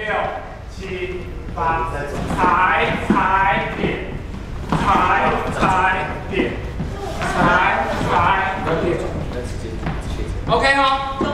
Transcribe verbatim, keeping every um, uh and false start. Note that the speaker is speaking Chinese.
六、七、八，踩踩点，踩踩点，踩踩点。OK 哦。